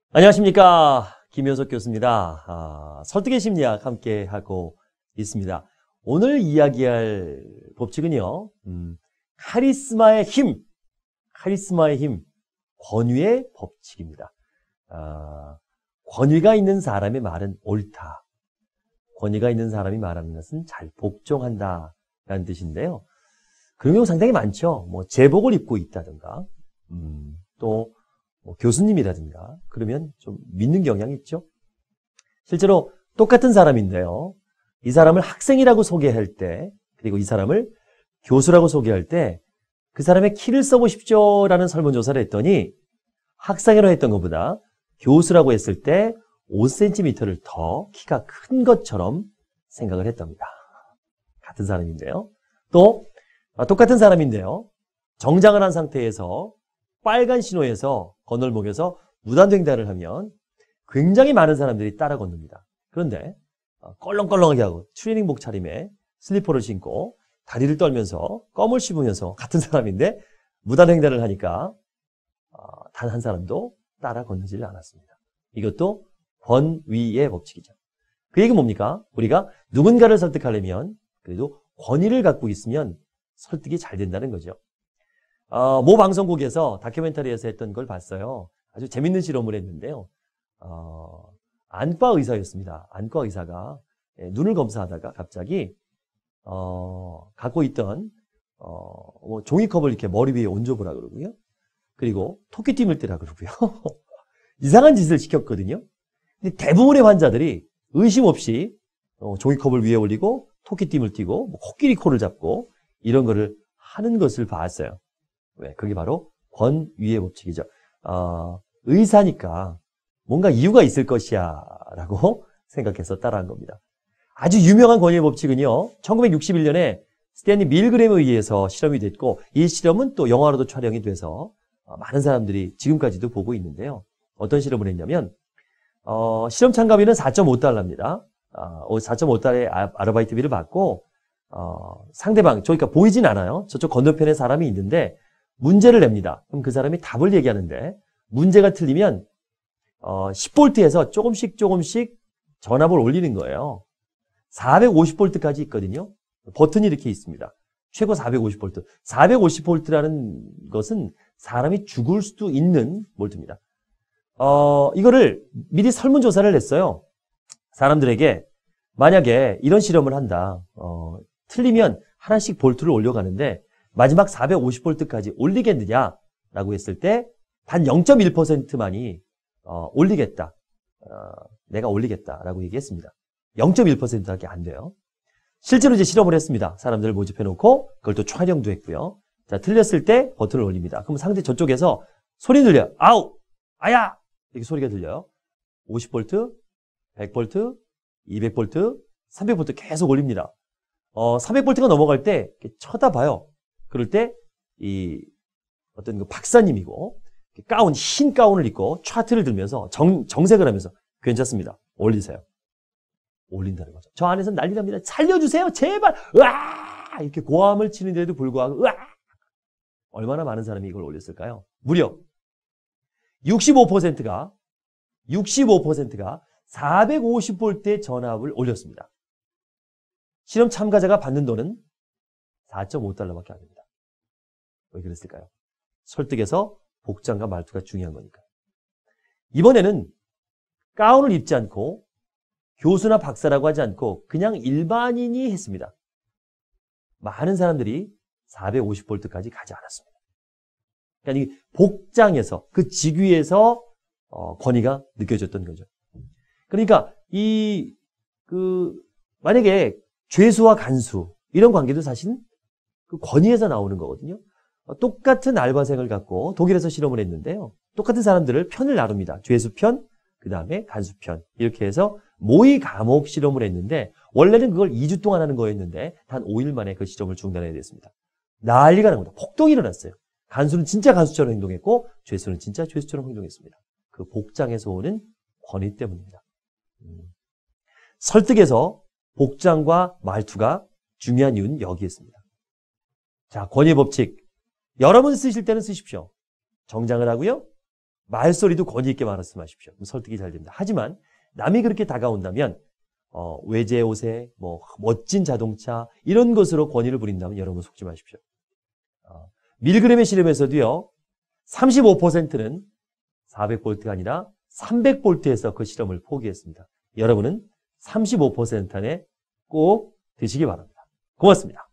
안녕하십니까. 김효석 교수입니다. 설득의 심리학 함께 하고 있습니다. 오늘 이야기할 법칙은요, 카리스마의 힘, 권위의 법칙입니다. 권위가 있는 사람의 말은 옳다. 권위가 있는 사람이 말하는 것은 잘 복종한다 라는 뜻인데요. 그런 경우 상당히 많죠. 제복을 입고 있다든가, 또 교수님이라든가 그러면 좀 믿는 경향이 있죠. 실제로 똑같은 사람인데요. 이 사람을 학생이라고 소개할 때, 그리고 이 사람을 교수라고 소개할 때 그 사람의 키를 써보십시오 라는 설문조사를 했더니 학생이라고 했던 것보다 교수라고 했을 때 5cm를 더 키가 큰 것처럼 생각을 했답니다. 같은 사람인데요. 또 똑같은 사람인데요. 정장을 한 상태에서 빨간 신호에서 건널목에서 무단횡단을 하면 굉장히 많은 사람들이 따라 건넙니다. 그런데 껄렁껄렁하게 하고 트레이닝복 차림에 슬리퍼를 신고 다리를 떨면서 껌을 씹으면서 같은 사람인데 무단횡단을 하니까 단 한 사람도 따라 건너지를 않았습니다. 이것도 권위의 법칙이죠. 그 얘기는 뭡니까? 우리가 누군가를 설득하려면 그래도 권위를 갖고 있으면 설득이 잘 된다는 거죠. 모 방송국에서 다큐멘터리에서 했던 걸 봤어요. 아주 재밌는 실험을 했는데요. 안과 의사였습니다. 안과 의사가 눈을 검사하다가 갑자기 갖고 있던 종이컵을 이렇게 머리 위에 얹어보라 그러고요. 그리고 토끼띠을 뜨라 그러고요. 이상한 짓을 시켰거든요. 근데 대부분의 환자들이 의심 없이 종이컵을 위에 올리고 토끼띠을 띠고 코끼리 코를 잡고 이런 거를 하는 것을 봤어요. 왜? 그게 바로 권위의 법칙이죠. 의사니까 뭔가 이유가 있을 것이야 라고 생각해서 따라한 겁니다. 아주 유명한 권위의 법칙은요, 1961년에 스탠리 밀그램에 의해서 실험이 됐고, 이 실험은 또 영화로도 촬영이 돼서 많은 사람들이 지금까지도 보고 있는데요. 어떤 실험을 했냐면 실험 참가비는 4.5달러입니다. 4.5달러의 아르바이트비를 받고 상대방, 저기가 보이진 않아요. 저쪽 건너편에 사람이 있는데 문제를 냅니다. 그럼 그 사람이 답을 얘기하는데 문제가 틀리면 10볼트에서 조금씩 전압을 올리는 거예요. 450볼트까지 있거든요. 버튼이 이렇게 있습니다. 최고 450볼트. 450볼트라는 것은 사람이 죽을 수도 있는 볼트입니다. 이거를 미리 설문조사를 했어요. 사람들에게 만약에 이런 실험을 한다. 틀리면 하나씩 볼트를 올려가는데 마지막 450볼트까지 올리겠느냐라고 했을 때 단 0.1%만이 올리겠다. 내가 올리겠다라고 얘기했습니다. 0.1%밖에 안 돼요. 실제로 이제 실험을 했습니다. 사람들을 모집해놓고 그걸 또 촬영도 했고요. 자, 틀렸을 때 버튼을 올립니다. 그럼 상대 저쪽에서 소리 들려요. 아우! 아야! 이렇게 소리가 들려요. 50볼트, 100볼트, 200볼트, 300볼트 계속 올립니다. 300볼트가 넘어갈 때 쳐다봐요. 그럴 때 어떤 그 박사님이고 흰 가운을 입고 차트를 들면서 정색을 하면서 괜찮습니다. 올리세요. 올린다는 거죠. 저 안에서 난리 납니다. 살려주세요. 제발. 으아! 이렇게 고함을 치는데도 불구하고 으아! 얼마나 많은 사람이 이걸 올렸을까요? 무려 65%가 450볼트의 전압을 올렸습니다. 실험 참가자가 받는 돈은 4.5달러밖에 안 됩니다. 왜 그랬을까요? 설득에서 복장과 말투가 중요한 거니까. 이번에는 가운을 입지 않고 교수나 박사라고 하지 않고 그냥 일반인이 했습니다. 많은 사람들이 450볼트까지 가지 않았습니다. 그러니까 이 복장에서, 그 직위에서 권위가 느껴졌던 거죠. 그러니까 만약에 죄수와 간수 이런 관계도 사실은 그 권위에서 나오는 거거든요. 똑같은 알바생을 갖고 독일에서 실험을 했는데요. 똑같은 사람들을 편을 나눕니다. 죄수 편, 그 다음에 간수 편. 이렇게 해서 모의 감옥 실험을 했는데 원래는 그걸 2주 동안 하는 거였는데 단 5일 만에 그 실험을 중단해야 됐습니다. 난리가 난 겁니다. 폭동이 일어났어요. 간수는 진짜 간수처럼 행동했고 죄수는 진짜 죄수처럼 행동했습니다. 그 복장에서 오는 권위 때문입니다. 설득에서 복장과 말투가 중요한 이유는 여기에 있습니다. 자, 권위의 법칙. 여러분 쓰실 때는 쓰십시오. 정장을 하고요. 말소리도 권위 있게 말씀하십시오. 설득이 잘 됩니다. 하지만 남이 그렇게 다가온다면 외제 옷에 뭐 멋진 자동차 이런 것으로 권위를 부린다면 여러분 속지 마십시오. 밀그램의 실험에서도요. 35%는 400볼트가 아니라 300볼트에서 그 실험을 포기했습니다. 여러분은 35% 안에 꼭 드시기 바랍니다. 고맙습니다.